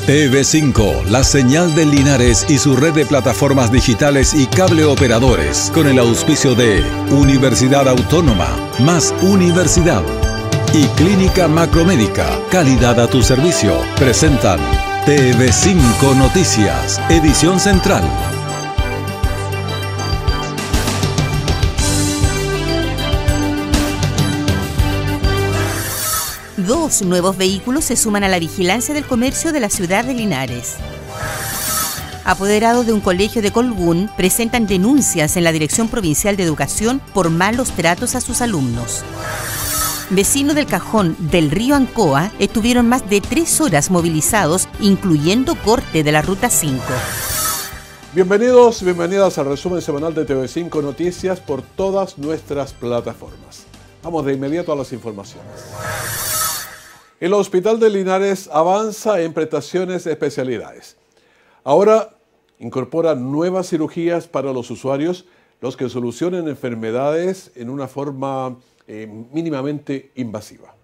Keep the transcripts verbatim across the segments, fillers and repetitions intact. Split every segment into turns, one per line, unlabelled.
T V cinco, la señal de Linares y su red de plataformas digitales y cable operadores, con el auspicio de Universidad Autónoma, más Universidad y Clínica Macromédica, calidad a tu servicio, presentan T V cinco Noticias, edición central.
Dos nuevos vehículos se suman a la vigilancia del comercio de la ciudad de Linares. Apoderados de un colegio de Colbún presentan denuncias en la Dirección Provincial de Educación por malos tratos a sus alumnos. Vecinos del Cajón del río Ancoa estuvieron más de tres horas movilizados, incluyendo corte de la Ruta cinco.
Bienvenidos y bienvenidas al resumen semanal de T V cinco Noticias por todas nuestras plataformas. Vamos de inmediato a las informaciones. El Hospital de Linares avanza en prestaciones de especialidades. Ahora incorpora nuevas cirugías para los usuarios, los que solucionen enfermedades en una forma eh, mínimamente invasiva.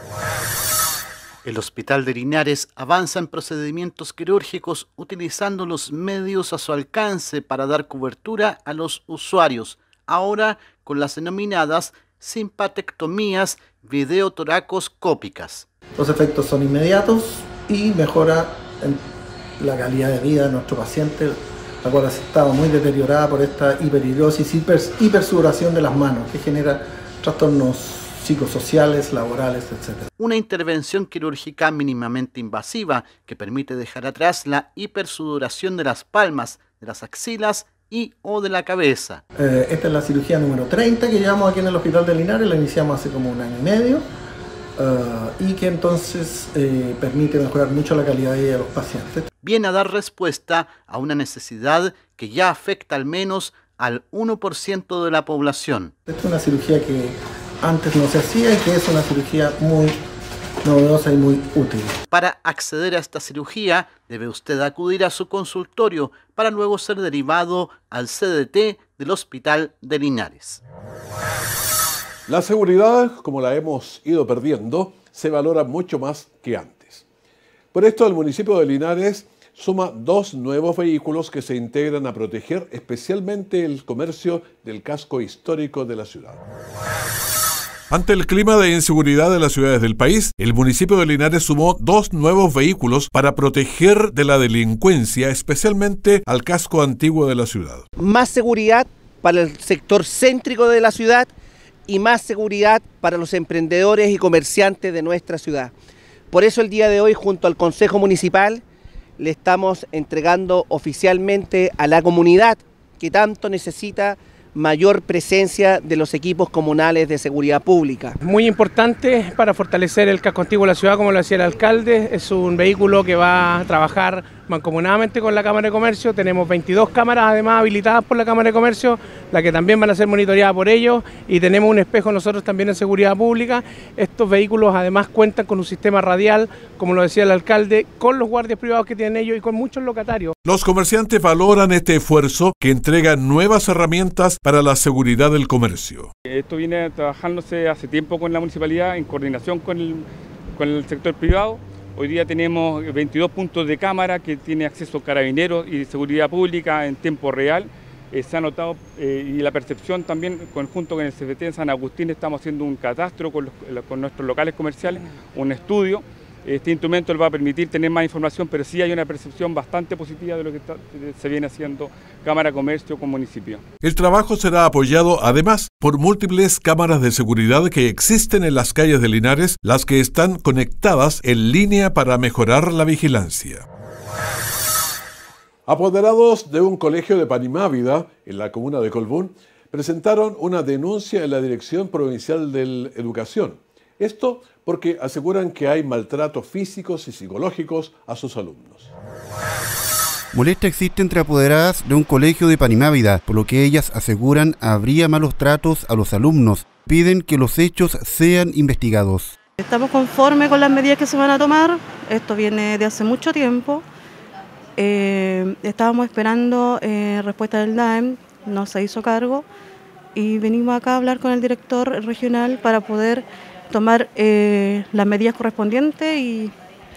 El Hospital de Linares avanza en procedimientos quirúrgicos utilizando los medios a su alcance para dar cobertura a los usuarios, ahora con las denominadas simpatectomías videotoracoscópicas.
Los efectos son inmediatos y mejora en la calidad de vida de nuestro paciente, la cual ha estado muy deteriorada por esta hiperhidrosis, hiper, hipersudoración de las manos, que genera trastornos psicosociales, laborales, etcétera.
Una intervención quirúrgica mínimamente invasiva que permite dejar atrás la hipersudoración de las palmas, de las axilas y o de la cabeza.
Eh, esta es la cirugía número treinta que llevamos aquí en el Hospital de Linares, la iniciamos hace como un año y medio. Uh, y que entonces eh, permite mejorar mucho la calidad de vida de los pacientes.
Viene a dar respuesta a una necesidad que ya afecta al menos al uno por ciento de la población.
Esta es una cirugía que antes no se hacía y que es una cirugía muy novedosa y muy útil.
Para acceder a esta cirugía debe usted acudir a su consultorio para luego ser derivado al C D T del Hospital de Linares.
La seguridad, como la hemos ido perdiendo, se valora mucho más que antes. Por esto, el municipio de Linares suma dos nuevos vehículos que se integran a proteger especialmente el comercio del casco histórico de la ciudad.
Ante el clima de inseguridad de las ciudades del país, el municipio de Linares sumó dos nuevos vehículos para proteger de la delincuencia, especialmente al casco antiguo de la ciudad.
Más seguridad para el sector céntrico de la ciudad y más seguridad para los emprendedores y comerciantes de nuestra ciudad. Por eso el día de hoy, junto al Consejo Municipal, le estamos entregando oficialmente a la comunidad que tanto necesita mayor presencia de los equipos comunales de seguridad pública.
Muy importante para fortalecer el casco antiguo de la ciudad, como lo decía el alcalde. Es un vehículo que va a trabajar mancomunadamente con la Cámara de Comercio. Tenemos veintidós cámaras además habilitadas por la Cámara de Comercio, las que también van a ser monitoreadas por ellos, y tenemos un espejo nosotros también en seguridad pública. Estos vehículos además cuentan con un sistema radial, como lo decía el alcalde, con los guardias privados que tienen ellos y con muchos locatarios.
Los comerciantes valoran este esfuerzo que entrega nuevas herramientas para la seguridad del comercio.
Esto viene trabajándose hace tiempo con la municipalidad en coordinación con el, con el sector privado. Hoy día tenemos veintidós puntos de cámara que tiene acceso carabineros y seguridad pública en tiempo real. Eh, se ha notado eh, y la percepción también, conjunto con el C F T en San Agustín, estamos haciendo un catastro con, los, con nuestros locales comerciales, un estudio. Este instrumento le va a permitir tener más información, pero sí hay una percepción bastante positiva de lo que está, se viene haciendo Cámara de Comercio con municipio.
El trabajo será apoyado además por múltiples cámaras de seguridad que existen en las calles de Linares, las que están conectadas en línea para mejorar la vigilancia.
Apoderados de un colegio de Panimávida, en la comuna de Colbún, presentaron una denuncia en la Dirección Provincial de Educación. Esto porque aseguran que hay maltratos físicos y psicológicos a sus alumnos.
Molestia existe entre apoderadas de un colegio de Panimávida, por lo que ellas aseguran habría malos tratos a los alumnos. Piden que los hechos sean investigados.
Estamos conformes con las medidas que se van a tomar. Esto viene de hace mucho tiempo. Eh, estábamos esperando eh, respuesta del D A E M, no se hizo cargo y venimos acá a hablar con el director regional para poder tomar eh, las medidas correspondientes y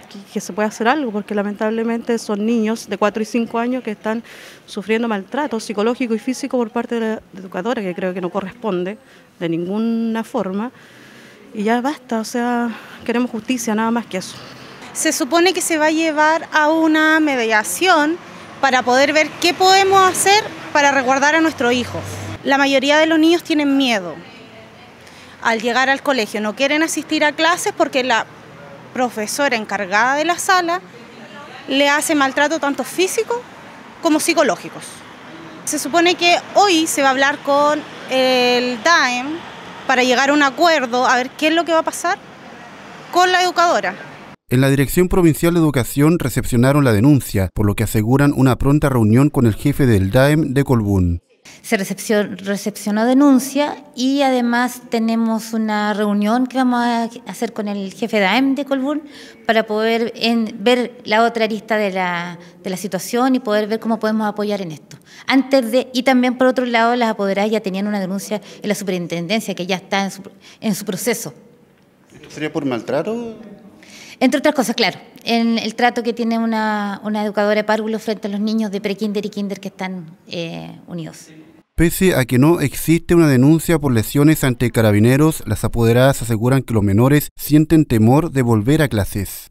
que, que se pueda hacer algo, porque lamentablemente son niños de cuatro y cinco años que están sufriendo maltrato psicológico y físico por parte de la educadora, que creo que no corresponde de ninguna forma. Y ya basta, o sea, queremos justicia, nada más que eso.
Se supone que se va a llevar a una mediación para poder ver qué podemos hacer para resguardar a nuestros hijos. La mayoría de los niños tienen miedo al llegar al colegio, no quieren asistir a clases porque la profesora encargada de la sala le hace maltrato tanto físico como psicológicos. Se supone que hoy se va a hablar con el D A E M para llegar a un acuerdo, a ver qué es lo que va a pasar con la educadora.
En la Dirección Provincial de Educación recepcionaron la denuncia, por lo que aseguran una pronta reunión con el jefe del D A E M de Colbún.
Se recepcionó, recepcionó denuncia y además tenemos una reunión que vamos a hacer con el jefe de D A E M de Colbún para poder en, ver la otra arista de la, de la situación y poder ver cómo podemos apoyar en esto. Antes de, y también por otro lado, las apoderadas ya tenían una denuncia en la superintendencia que ya está en su, en su proceso.
¿Sería por maltrato?
Entre otras cosas, claro, en el trato que tiene una, una educadora de párvulos frente a los niños de prekinder y kinder que están eh, unidos.
Pese a que no existe una denuncia por lesiones ante carabineros, las apoderadas aseguran que los menores sienten temor de volver a clases.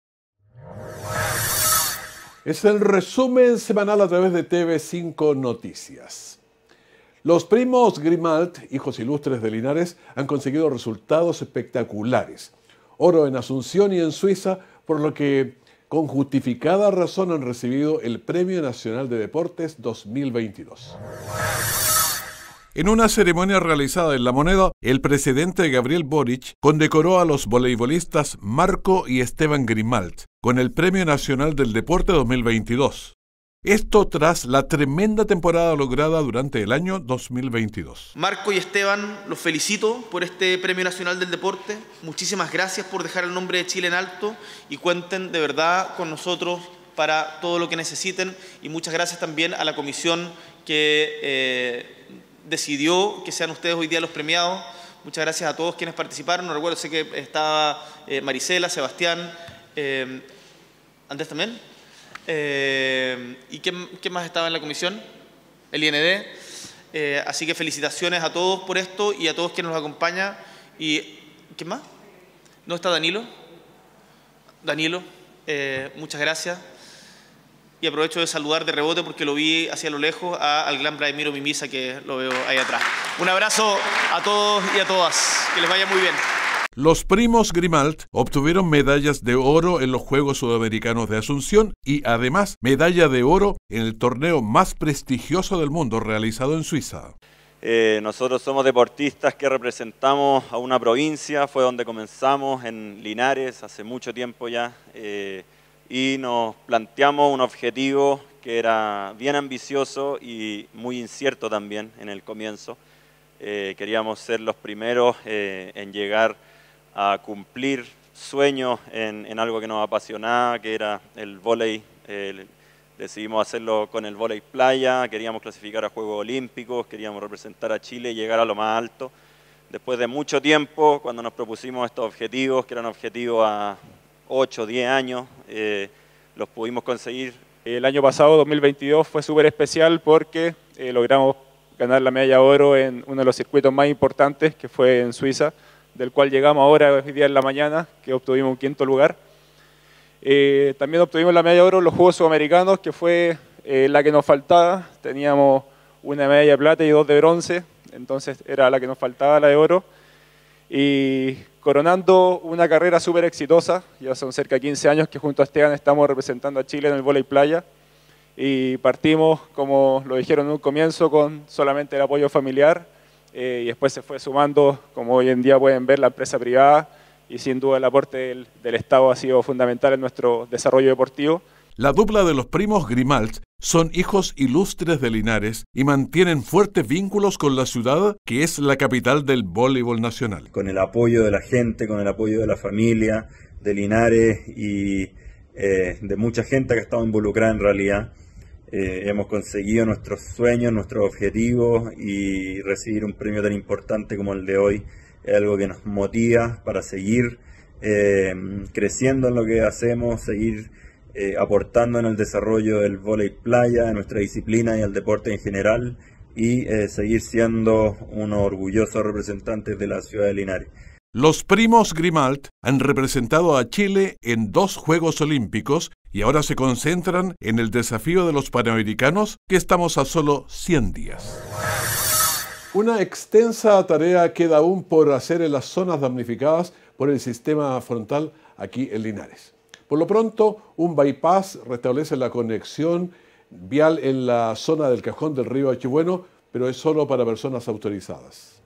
Es el resumen semanal a través de T V cinco Noticias. Los primos Grimalt, hijos ilustres de Linares, han conseguido resultados espectaculares. Oro en Asunción y en Suiza, por lo que con justificada razón han recibido el Premio Nacional de Deportes dos mil veintidós.
En una ceremonia realizada en La Moneda, el presidente Gabriel Boric condecoró a los voleibolistas Marco y Esteban Grimalt con el Premio Nacional del Deporte dos mil veintidós. Esto tras la tremenda temporada lograda durante el año dos mil veintidós.
Marco y Esteban, los felicito por este Premio Nacional del Deporte. Muchísimas gracias por dejar el nombre de Chile en alto y cuenten de verdad con nosotros para todo lo que necesiten. Y muchas gracias también a la comisión que eh, decidió que sean ustedes hoy día los premiados. Muchas gracias a todos quienes participaron. No recuerdo, sé que estaba eh, Marisela, Sebastián, eh, Andrés también. Eh, ¿Y qué, qué más estaba en la comisión? El I N D. Eh, así que felicitaciones a todos por esto y a todos quienes nos acompañan. ¿Y qué más? ¿No está Danilo? Danilo, eh, muchas gracias. Y aprovecho de saludar de rebote porque lo vi hacia lo lejos a, al gran Vladimiro Mimisa, que lo veo ahí atrás. Un abrazo a todos y a todas. Que les vaya muy bien.
Los primos Grimalt obtuvieron medallas de oro en los Juegos Sudamericanos de Asunción y además medalla de oro en el torneo más prestigioso del mundo realizado en Suiza.
Eh, nosotros somos deportistas que representamos a una provincia, fue donde comenzamos en Linares hace mucho tiempo ya eh, y nos planteamos un objetivo que era bien ambicioso y muy incierto también en el comienzo. Eh, queríamos ser los primeros eh, en llegar a cumplir sueños en, en algo que nos apasionaba, que era el vóley. Eh, decidimos hacerlo con el vóley playa, queríamos clasificar a Juegos Olímpicos, queríamos representar a Chile y llegar a lo más alto. Después de mucho tiempo, cuando nos propusimos estos objetivos, que eran objetivos a ocho, diez años, eh, los pudimos conseguir.
El año pasado, dos mil veintidós, fue súper especial porque eh, logramos ganar la medalla de oro en uno de los circuitos más importantes, que fue en Suiza, del cual llegamos ahora, hoy día en la mañana, que obtuvimos un quinto lugar. Eh, también obtuvimos la medalla de oro en los Juegos Sudamericanos, que fue eh, la que nos faltaba. Teníamos una medalla de plata y dos de bronce, entonces era la que nos faltaba, la de oro. Y coronando una carrera súper exitosa, ya son cerca de quince años que junto a Esteban estamos representando a Chile en el vóley playa. Y partimos, como lo dijeron en un comienzo, con solamente el apoyo familiar. Eh, y después se fue sumando, como hoy en día pueden ver, la empresa privada y sin duda el aporte del, del Estado ha sido fundamental en nuestro desarrollo deportivo.
La dupla de los primos Grimalt son hijos ilustres de Linares y mantienen fuertes vínculos con la ciudad, que es la capital del voleibol nacional.
Con el apoyo de la gente, con el apoyo de la familia, de Linares y eh, de mucha gente que ha estado involucrada en realidad, Eh, hemos conseguido nuestros sueños, nuestros objetivos, y recibir un premio tan importante como el de hoy es algo que nos motiva para seguir eh, creciendo en lo que hacemos, seguir eh, aportando en el desarrollo del vóley playa, de nuestra disciplina y al deporte en general, y eh, seguir siendo unos orgullosos representantes de la ciudad de Linares.
Los primos Grimalt han representado a Chile en dos Juegos Olímpicos y ahora se concentran en el desafío de los Panamericanos, que estamos a solo cien días.
Una extensa tarea queda aún por hacer en las zonas damnificadas por el sistema frontal aquí en Linares. Por lo pronto, un bypass restablece la conexión vial en la zona del Cajón del Río Achibueno, pero es solo para personas autorizadas.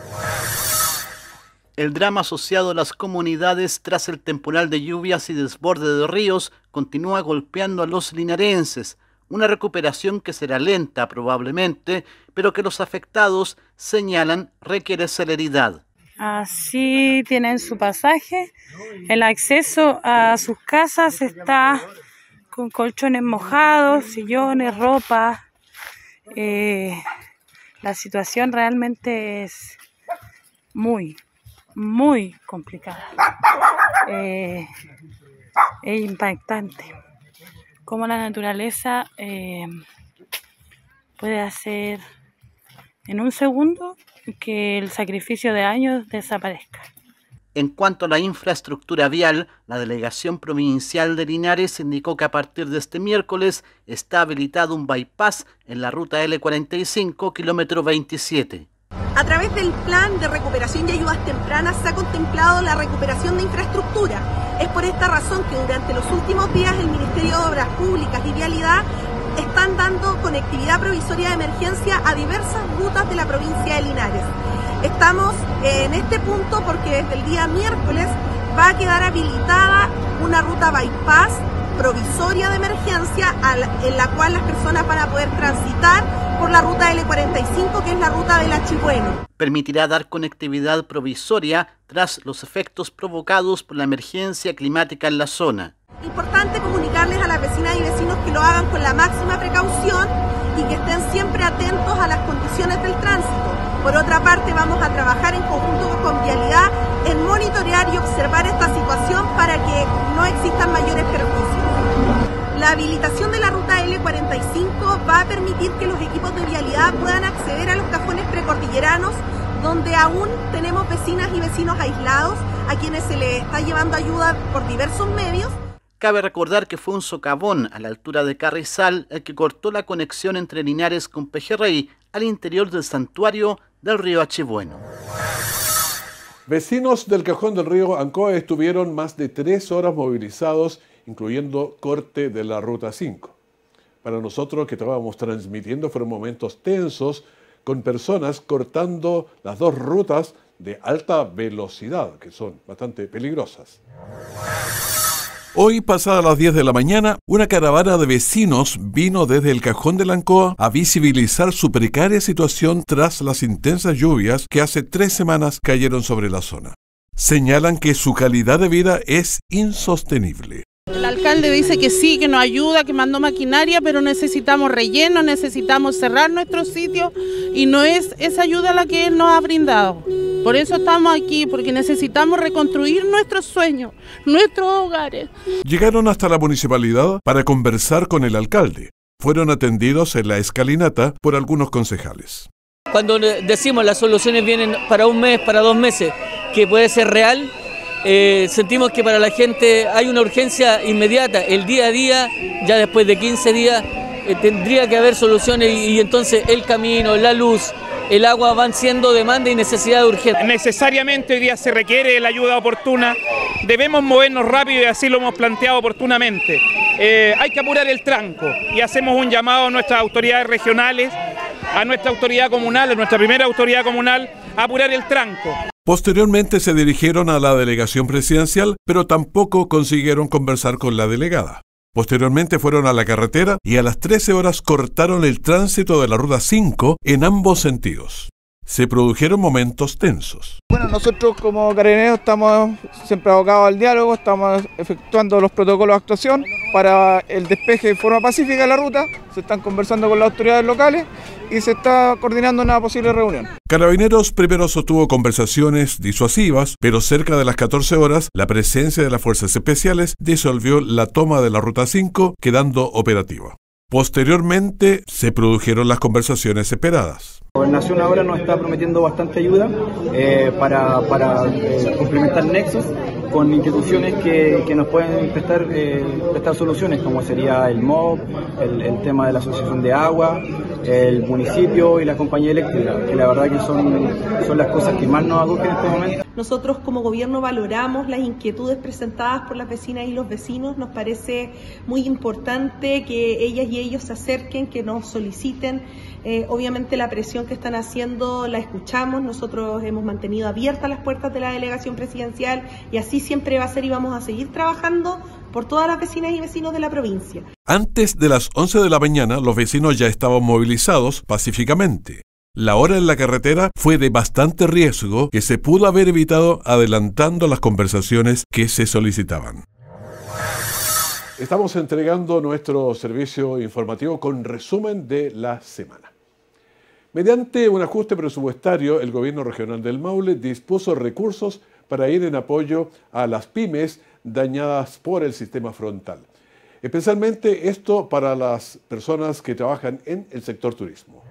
El drama asociado a las comunidades tras el temporal de lluvias y desborde de ríos continúa golpeando a los linarenses. Una recuperación que será lenta probablemente, pero que los afectados señalan requiere celeridad.
Así tienen su pasaje. El acceso a sus casas está con colchones mojados, sillones, ropa. Eh, la situación realmente es muy, muy complicada. Eh, es impactante cómo la naturaleza eh, puede hacer en un segundo que el sacrificio de años desaparezca.
En cuanto a la infraestructura vial, la Delegación Provincial de Linares indicó que a partir de este miércoles está habilitado un bypass en la ruta L cuarenta y cinco, kilómetro veintisiete.
A través del Plan de Recuperación y Ayudas Tempranas se ha contemplado la recuperación de infraestructura. Es por esta razón que durante los últimos días el Ministerio de Obras Públicas y Vialidad están dando conectividad provisoria de emergencia a diversas rutas de la provincia de Linares. Estamos en este punto porque desde el día miércoles va a quedar habilitada una ruta bypass provisoria de emergencia en la cual las personas van a poder transitar por la ruta L cuarenta y cinco, que es la ruta del Achibueno.
Permitirá dar conectividad provisoria tras los efectos provocados por la emergencia climática en la zona.
Importante comunicarles a las vecinas y vecinos que lo hagan con la máxima precaución y que estén siempre atentos a las condiciones del tránsito. Por otra parte, vamos a trabajar en conjunto con Vialidad en monitorear y observar esta situación para que no existan mayores perjuicios. La habilitación de la ruta L cuarenta y cinco va a permitir que los equipos de Vialidad puedan acceder a los cajones precordilleranos, donde aún tenemos vecinas y vecinos aislados a quienes se les está llevando ayuda por diversos medios.
Cabe recordar que fue un socavón a la altura de Carrizal el que cortó la conexión entre Linares con Pejerrey al interior del santuario del río Achibueno.
Vecinos del Cajón del Río Ancoa estuvieron más de tres horas movilizados, incluyendo corte de la Ruta cinco. Para nosotros que estábamos transmitiendo fueron momentos tensos, con personas cortando las dos rutas de alta velocidad, que son bastante peligrosas.
Hoy, pasadas las diez de la mañana, una caravana de vecinos vino desde el Cajón de la Ancoa a visibilizar su precaria situación tras las intensas lluvias que hace tres semanas cayeron sobre la zona. Señalan que su calidad de vida es insostenible.
El alcalde dice que sí, que nos ayuda, que mandó maquinaria, pero necesitamos relleno, necesitamos cerrar nuestros sitios y no es esa ayuda la que él nos ha brindado. Por eso estamos aquí, porque necesitamos reconstruir nuestros sueños, nuestros hogares.
Llegaron hasta la municipalidad para conversar con el alcalde. Fueron atendidos en la escalinata por algunos concejales.
Cuando decimos las soluciones vienen para un mes, para dos meses, que puede ser real, eh, sentimos que para la gente hay una urgencia inmediata. El día a día, ya después de quince días, eh, tendría que haber soluciones y, y entonces el camino, la luz, el agua van siendo demanda y necesidad urgente.
Necesariamente hoy día se requiere la ayuda oportuna, debemos movernos rápido y así lo hemos planteado oportunamente. Eh, hay que apurar el tranco y hacemos un llamado a nuestras autoridades regionales, a nuestra autoridad comunal, a nuestra primera autoridad comunal, a apurar el tranco.
Posteriormente se dirigieron a la delegación presidencial, pero tampoco consiguieron conversar con la delegada. Posteriormente fueron a la carretera y a las trece horas cortaron el tránsito de la Ruta cinco en ambos sentidos. se produjeron momentos tensos.
Bueno, nosotros como carabineros estamos siempre abocados al diálogo, estamos efectuando los protocolos de actuación para el despeje de forma pacífica de la ruta, se están conversando con las autoridades locales y se está coordinando una posible reunión.
Carabineros primero sostuvo conversaciones disuasivas, pero cerca de las catorce horas, la presencia de las fuerzas especiales disolvió la toma de la Ruta cinco, quedando operativa. Posteriormente, se produjeron las conversaciones esperadas.
La Gobernación ahora nos está prometiendo bastante ayuda eh, para, para eh, complementar nexos con instituciones que, que nos pueden prestar, eh, prestar soluciones, como sería el M O B, el, el tema de la Asociación de Agua, el municipio y la compañía eléctrica, que la verdad que son, son las cosas que más nos acogen en este momento.
Nosotros como gobierno valoramos las inquietudes presentadas por las vecinas y los vecinos. Nos parece muy importante que ellas y ellos se acerquen, que nos soliciten. Eh, obviamente la presión que están haciendo la escuchamos. Nosotros hemos mantenido abiertas las puertas de la delegación presidencial y así siempre va a ser y vamos a seguir trabajando por todas las vecinas y vecinos de la provincia.
Antes de las once de la mañana, los vecinos ya estaban movilizados pacíficamente. La hora en la carretera fue de bastante riesgo que se pudo haber evitado adelantando las conversaciones que se solicitaban.
Estamos entregando nuestro servicio informativo con resumen de la semana. Mediante un ajuste presupuestario, el gobierno regional del Maule dispuso recursos para ir en apoyo a las pymes dañadas por el sistema frontal. Especialmente esto para las personas que trabajan en el sector turismo.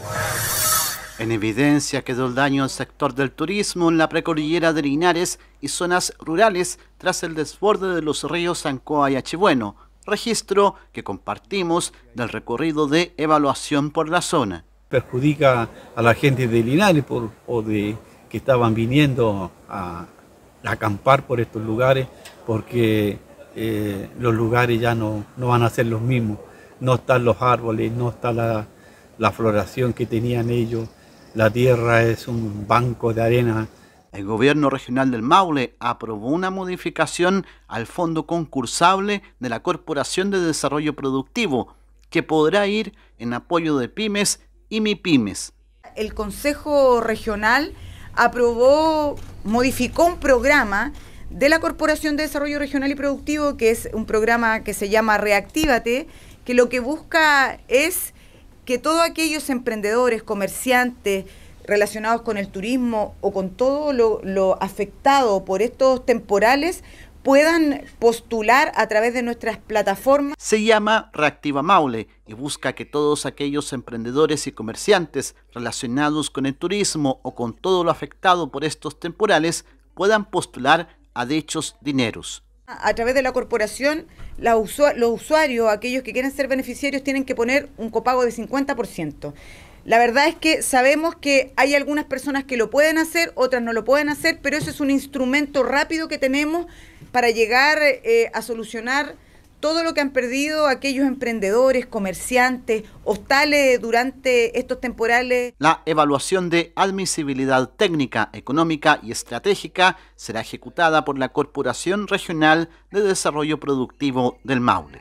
En evidencia quedó el daño al sector del turismo en la precordillera de Linares y zonas rurales tras el desborde de los ríos Ancoa y Achibueno, registro que compartimos del recorrido de evaluación por la zona.
Perjudica a la gente de Linares por, o de que estaban viniendo a, a acampar por estos lugares, porque eh, los lugares ya no, no van a ser los mismos. No están los árboles, no está la, la floración que tenían ellos. La tierra es un banco de arena.
El gobierno regional del Maule aprobó una modificación al fondo concursable de la Corporación de Desarrollo Productivo, que podrá ir en apoyo de pymes y MIPYMES.
El Consejo Regional aprobó, modificó un programa de la Corporación de Desarrollo Regional y Productivo, que es un programa que se llama Reactívate, que lo que busca es que todos aquellos emprendedores, comerciantes relacionados con el turismo o con todo lo, lo afectado por estos temporales puedan postular a través de nuestras plataformas.
Se llama Reactiva Maule y busca que todos aquellos emprendedores y comerciantes relacionados con el turismo o con todo lo afectado por estos temporales puedan postular a dichos dineros.
A través de la corporación, la usu- los usuarios, aquellos que quieren ser beneficiarios, tienen que poner un copago de cincuenta por ciento. La verdad es que sabemos que hay algunas personas que lo pueden hacer, otras no lo pueden hacer, pero eso es un instrumento rápido que tenemos para llegar eh, a solucionar todo lo que han perdido aquellos emprendedores, comerciantes, hostales durante estos temporales.
La evaluación de admisibilidad técnica, económica y estratégica será ejecutada por la Corporación Regional de Desarrollo Productivo del Maule.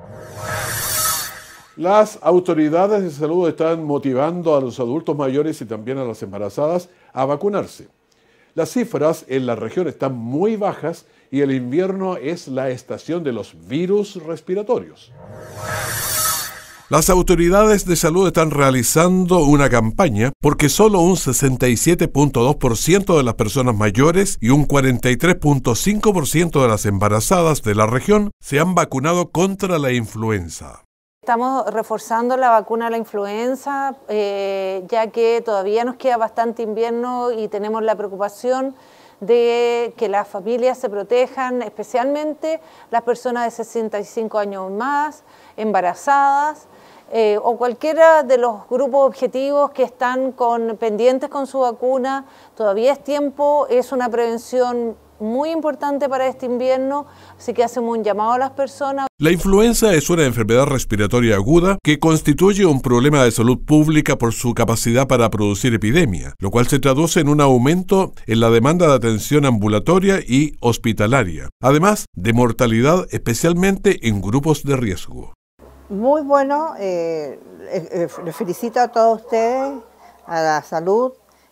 Las autoridades de salud están motivando a los adultos mayores y también a las embarazadas a vacunarse. Las cifras en la región están muy bajas y el invierno es la estación de los virus respiratorios.
Las autoridades de salud están realizando una campaña porque solo un sesenta y siete punto dos por ciento de las personas mayores y un cuarenta y tres punto cinco por ciento de las embarazadas de la región se han vacunado contra la influenza.
Estamos reforzando la vacuna a la influenza, eh, ya que todavía nos queda bastante invierno y tenemos la preocupación de que las familias se protejan, especialmente las personas de sesenta y cinco años o más, embarazadas, eh, o cualquiera de los grupos objetivos que están con, pendientes con su vacuna. Todavía es tiempo, es una prevención muy importante para este invierno, así que hacemos un llamado a las personas.
La influenza es una enfermedad respiratoria aguda que constituye un problema de salud pública por su capacidad para producir epidemia, lo cual se traduce en un aumento en la demanda de atención ambulatoria y hospitalaria, además de mortalidad, especialmente en grupos de riesgo.
Muy bueno, eh, eh, les felicito a todos ustedes, a la salud,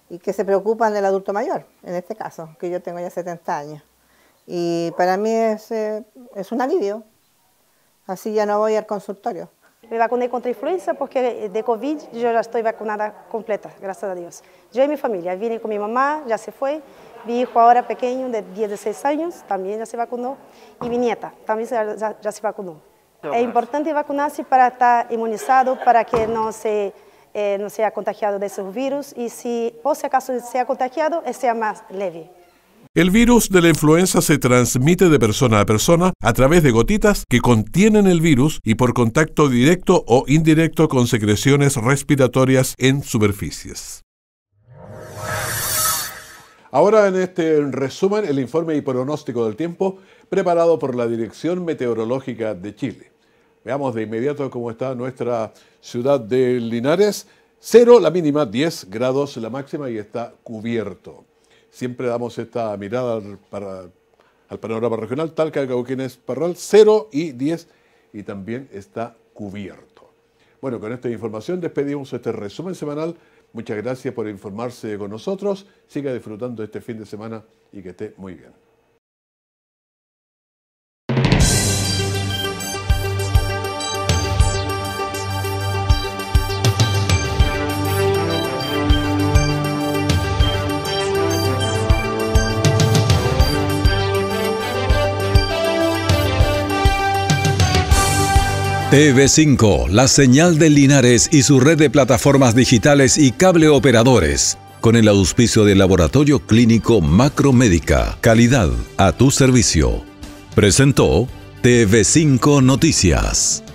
y que se preocupan del adulto mayor, en este caso, que yo tengo ya setenta años. Y para mí es, eh, es un alivio, así ya no voy al consultorio.
Me vacuné contra influenza porque de COVID yo ya estoy vacunada completa, gracias a Dios. Yo y mi familia, vine con mi mamá, ya se fue, mi hijo ahora pequeño de dieciséis años también ya se vacunó y mi nieta también ya, ya, ya se vacunó. Es importante vacunarse para estar inmunizado, para que no se, eh, no sea contagiado de esos virus y si por si acaso sea contagiado, sea más leve.
El virus de la influenza se transmite de persona a persona a través de gotitas que contienen el virus y por contacto directo o indirecto con secreciones respiratorias en superficies.
Ahora en este resumen el informe y pronóstico del tiempo preparado por la Dirección Meteorológica de Chile. Veamos de inmediato cómo está nuestra ciudad de Linares. Cero la mínima, diez grados la máxima y está cubierto. Siempre damos esta mirada al, para, al panorama regional. Talca, Cauquenes, Parral, cero y diez y también está cubierto. Bueno, con esta información despedimos este resumen semanal. Muchas gracias por informarse con nosotros. Siga disfrutando este fin de semana y que esté muy bien.
T V cinco, la señal de Linares y su red de plataformas digitales y cable operadores, con el auspicio del Laboratorio Clínico Macromédica. Calidad a tu servicio. Presentó T V cinco Noticias.